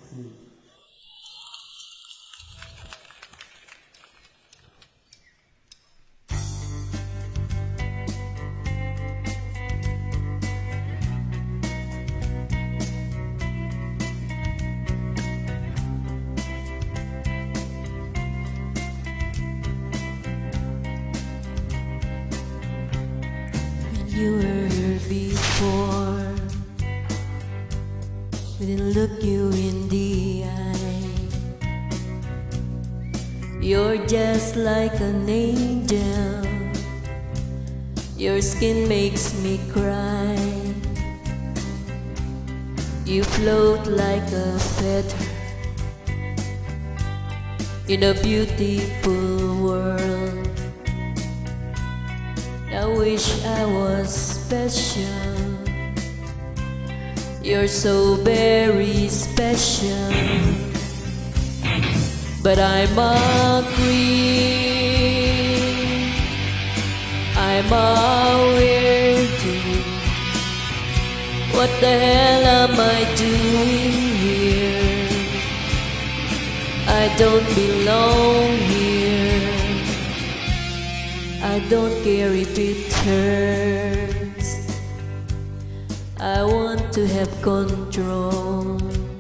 You were here before, we didn't look you in the eye. You're just like an angel, your skin makes me cry. You float like a feather in a beautiful world. I wish I was special, you're so very special. But I'm a queen, I'm a weirdo. What the hell am I doing here? I don't belong here. I don't care if it hurts, I want to have control.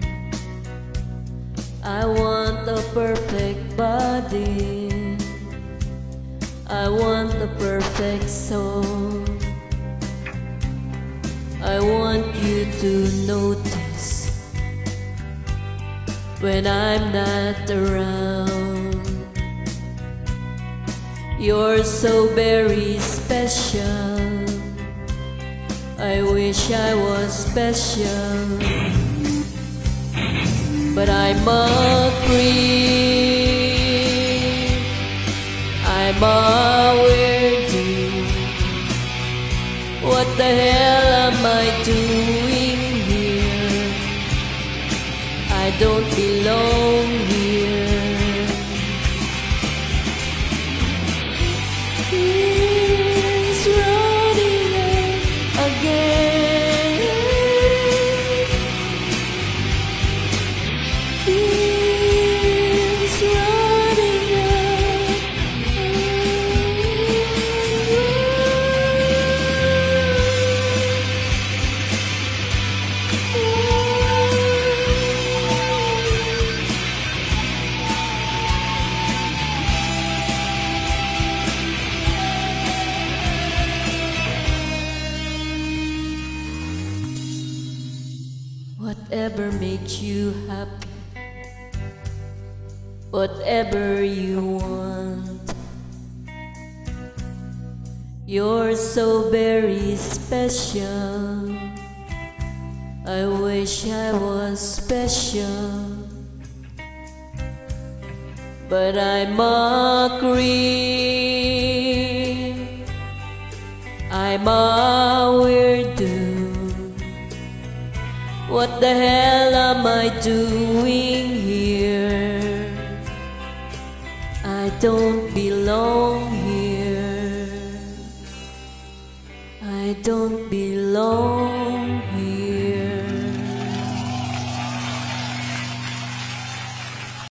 I want a perfect body, I want a perfect soul. I want you to notice when I'm not around. You're so very special, I wish I was special. But I'm a creep, I'm a weirdo. What the hell am I doing here? I don't belong here. He's running again. He's running Whatever makes you happy, whatever you want. You're so very special, I wish I was special. But I'm a creep, I'm a weirdo. What the hell am I doing here? I don't belong here. I don't belong